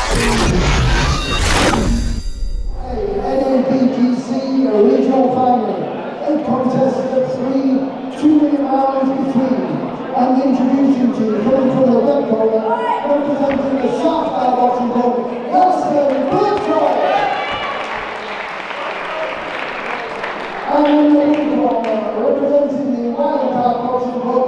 NAGBC regional final. 8 contests of 3 2-minute rounds between. And introducing to you, coming from the red corner, representing the Sharpstyle boxing club, Birchall. And in the blue corner, representing the Wildcard boxing club,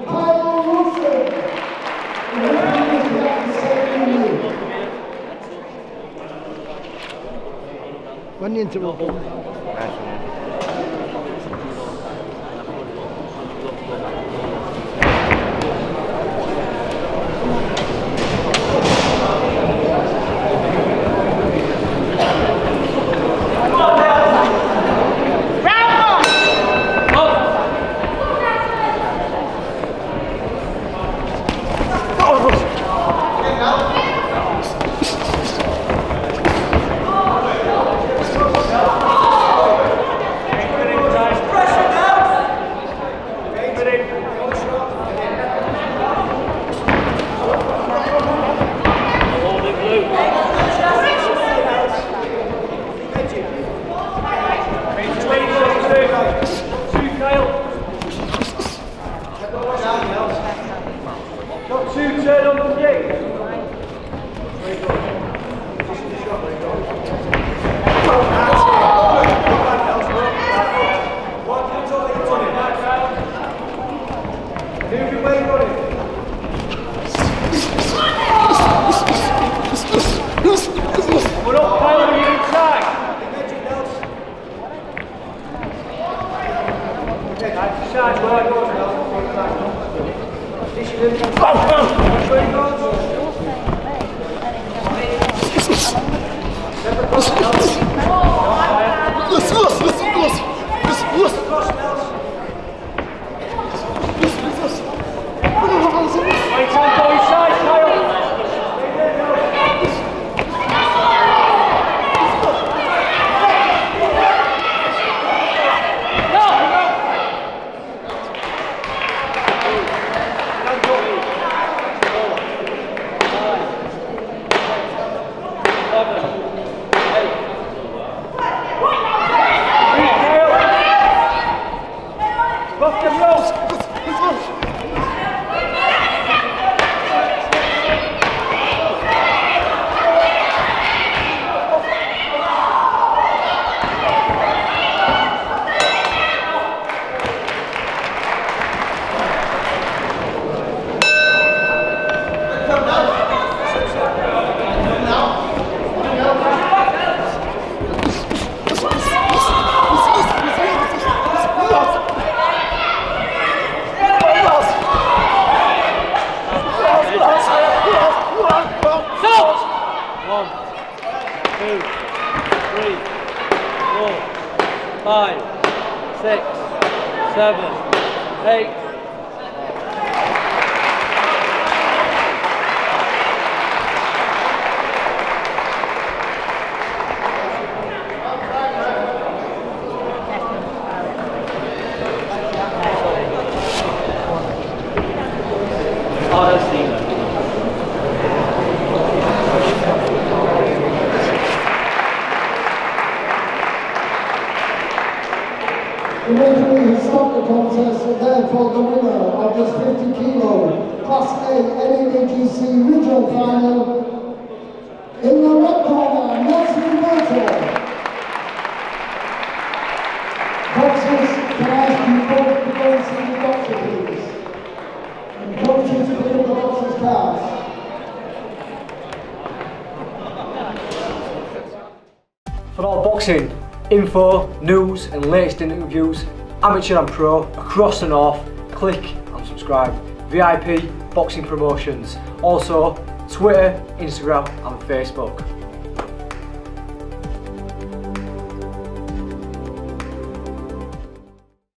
when you interrupt them. The referee has stopped the contest and therefore the winner of this 50 kilo Class A NAGBC regional final in the red corner, Birchall. Boxers, can I ask you both to go and see the doctor please? And coaches to pick up the boxers' cards. For all boxing info, news and latest interviews, amateur and pro, across the north, click and subscribe. VIP Boxing Promotions. Also Twitter, Instagram and Facebook.